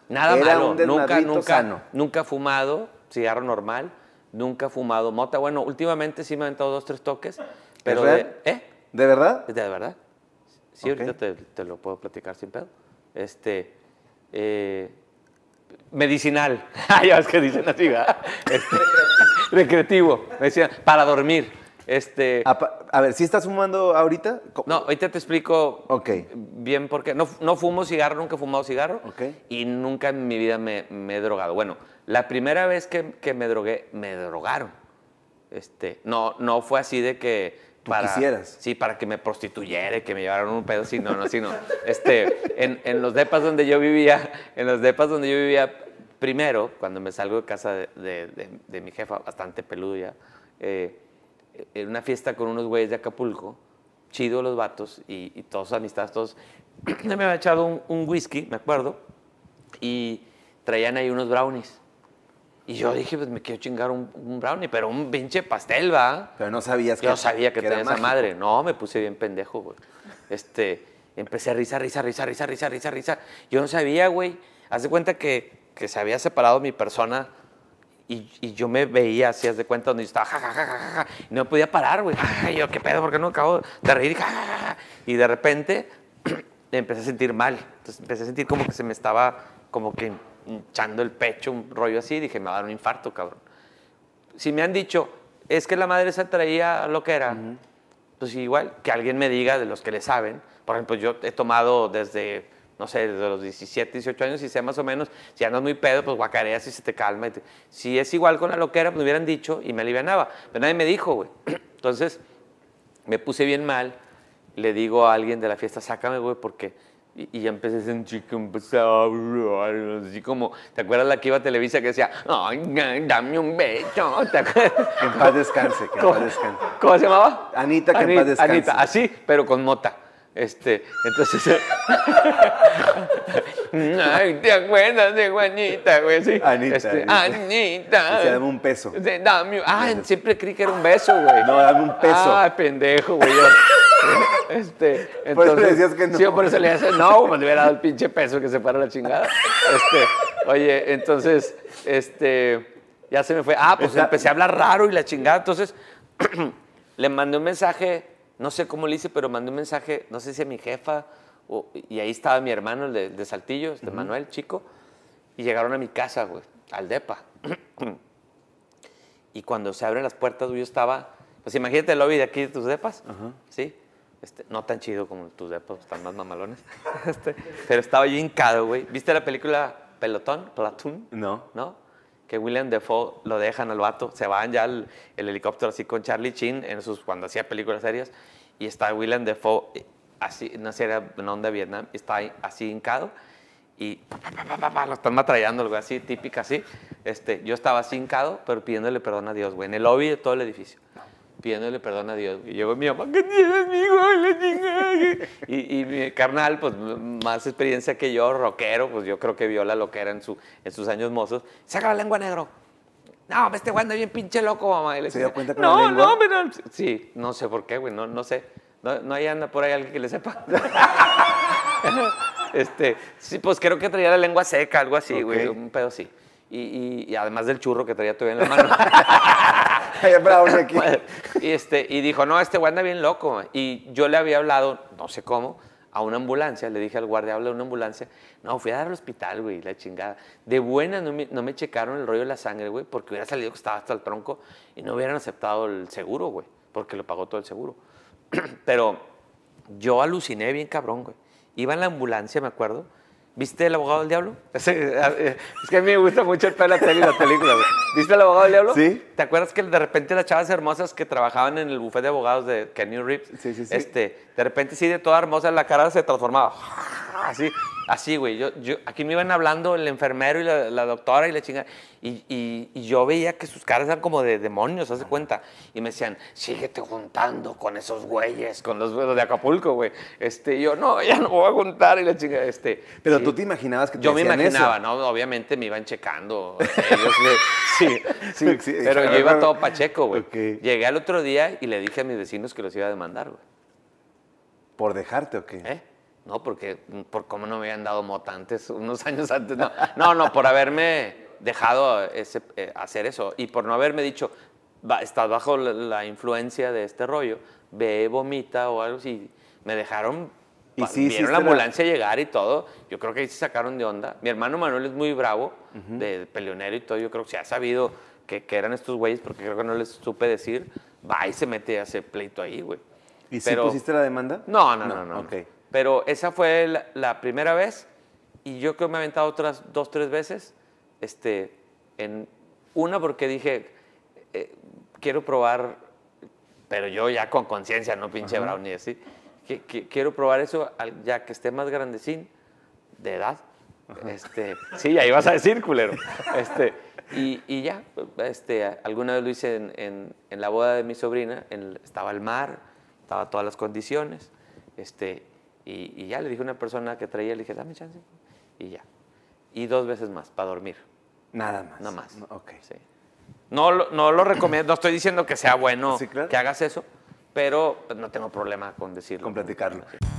Nada Era malo. un desmadrito sano. Nunca fumado, cigarro normal, nunca fumado mota. Bueno, últimamente sí me he aventado 2, 3 toques, pero... ¿Es real? ¿Eh? ¿De verdad? ¿De verdad? Sí, Ok. ahorita te lo puedo platicar sin pedo. Medicinal. Ya ves que dicen así, ¿verdad? Recreativo. Me decían, para dormir. A ver, ¿sí estás fumando ahorita? No, ahorita te explico Ok. bien por qué. No fumo cigarro, nunca he fumado cigarro. Ok. Y nunca en mi vida me he drogado. Bueno, la primera vez que me drogué, me drogaron. No fue así de que... ¿Tú quisieras? Sí, para que me prostituyera y que me llevaran un pedo. Sí, no. En los depas donde yo vivía, primero, cuando me salgo de casa de mi jefa, bastante peludo ya, en una fiesta con unos güeyes de Acapulco, chido los vatos y todos amistades, todos. Me había echado un whisky, me acuerdo, y traían ahí unos brownies. Y yo dije, pues me quiero chingar un brownie, pero un pinche pastel, ¿va? Pero no sabías que Yo sabía que era tenía esa mágico. madre. No, me puse bien pendejo, güey. Empecé a risa. Yo no sabía, güey. Haz de cuenta que se había separado mi persona y yo me veía así, haz de cuenta, donde yo estaba, ja. Y no me podía parar, güey. Ay, yo, ¿qué pedo? ¿Por qué no acabo de reír? Y de repente empecé a sentir mal. Entonces empecé a sentir como que se me estaba como que hinchando el pecho, un rollo así. Dije, me va a dar un infarto, cabrón. Si me han dicho, es que la madre se traía lo que era, pues igual que alguien me diga de los que le saben. Por ejemplo, yo he tomado desde, no sé, desde los 17, 18 años y sé más o menos, si andas muy pedo, pues guacareas y se te calma. Si es igual con la loquera, pues me hubieran dicho y me alivianaba. Pero nadie me dijo, güey. Entonces, me puse bien mal. Le digo a alguien de la fiesta, sácame, güey, porque... Y ya empecé a sentir que empezaba a hablar, así como, ¿te acuerdas la que iba a Televisa que decía, ay, dame un beso? ¿Te acuerdas? Que en paz descanse, que en paz descanse. ¿Cómo se llamaba? Anita, que en paz descanse. Anita, así, pero con mota. Entonces, ay, ¿te acuerdas de Juanita, güey? Sí. Anita. Anita. Dice, dame un peso. Siempre creí que era un beso, güey. No, dame un peso. Ay, pendejo, güey. Entonces, por eso le decías que no. Sí, por eso le decía, no, me hubiera dado el pinche peso que se para la chingada. Oye, entonces, ya se me fue. Pues empecé a hablar raro y la chingada. Entonces, le mandé un mensaje, no sé cómo le hice, pero mandé un mensaje, no sé si a mi jefa, y ahí estaba mi hermano, el de Saltillo, Manuel, chico, y llegaron a mi casa, güey, al depa. Y cuando se abren las puertas, yo estaba, pues imagínate el lobby de aquí de tus depas, ¿sí? No tan chido como tus depas, están más mamalones. Pero estaba yo hincado, güey. ¿Viste la película Platoon? No. ¿No? Que William Dafoe lo dejan al vato, se van ya el helicóptero así con Charlie Sheen cuando hacía películas serias, y está William Dafoe así, no sé, era en onda Vietnam, está ahí, así hincado, y lo están matrallando, algo así, típica así. Yo estaba así hincado, pero pidiéndole perdón a Dios, güey, en el lobby de todo el edificio. Pidiéndole perdón a Dios. Y llegó mi mamá, ¿qué tienes, mijo? Y mi carnal, pues más experiencia que yo, rockero, pues yo creo que vio la loquera en sus años mozos. Saca la lengua, negro. No, este güey anda bien pinche loco, mamá. Y le ¿Se dio cuenta con la lengua? No, pero... Sí, no sé por qué, güey, no sé. No hay anda por ahí alguien que le sepa. Sí, pues creo que traía la lengua seca, algo así, güey, un pedo así. Y además del churro que traía todavía en la mano. Y dijo, no, este güey anda bien loco. Y yo le había hablado, no sé cómo, a una ambulancia. Le dije al guardia, habla de una ambulancia. No, fui a dar al hospital, güey, la chingada. De buena no me checaron el rollo de la sangre, güey, porque hubiera salido que estaba hasta el tronco y no hubieran aceptado el seguro, güey, porque lo pagó todo el seguro. Pero yo aluciné bien cabrón, güey. Iba en la ambulancia, me acuerdo. ¿Viste El Abogado del Diablo? Es que a mí me gusta mucho el pedo de la tele y la película, güey. ¿Viste El Abogado del Diablo? Sí. ¿Te acuerdas que de repente las chavas hermosas que trabajaban en el bufete de abogados de Kenny Reeves? Sí. De repente sí, de toda hermosa, la cara se transformaba. Así, güey. Aquí me iban hablando el enfermero y la doctora y la chingada. Y yo veía que sus caras eran como de demonios, haz de cuenta. Y me decían, síguete juntando con esos güeyes, con los de Acapulco, güey. Y yo, no, ya no voy a juntar y la chingada. Pero sí. tú te imaginabas que te Yo me decían imaginaba, eso. ¿no? Obviamente me iban checando. Sí. Pero yo iba todo pacheco, güey. Okay. Llegué al otro día y le dije a mis vecinos que los iba a demandar, güey. ¿Por dejarte o qué? No, porque por cómo no me habían dado mota antes, unos años antes. No, por haberme dejado hacer eso y por no haberme dicho, estás bajo la influencia de este rollo, ve, vomita o algo así. Me dejaron, ¿Y sí vieron la ambulancia llegar y todo. Yo creo que ahí se sacaron de onda. Mi hermano Manuel es muy bravo, de peleonero y todo. Yo creo que se ha sabido que eran estos güeyes, porque creo que no les supe decir. Va y se mete a ese pleito ahí, güey. ¿Y sí pusiste la demanda? No. Ok. Pero esa fue la primera vez y yo creo que me he aventado otras 2, 3 veces. En una porque dije, quiero probar, pero yo ya con conciencia, no pinche brownie, así. Quiero probar eso ya que esté más grandecín, de edad. Sí, ahí vas a decir, culero. Y ya, alguna vez lo hice en la boda de mi sobrina, estaba el mar, estaba todas las condiciones, y ya le dije a una persona que traía, le dije, dame chance, y ya. Y 2 veces más, para dormir. Nada más. Nada más. Ok. Sí. No lo recomiendo, no estoy diciendo que sea bueno Sí, claro. que hagas eso, pero pues, no tengo problema con decirlo. Con platicarlo. Sí.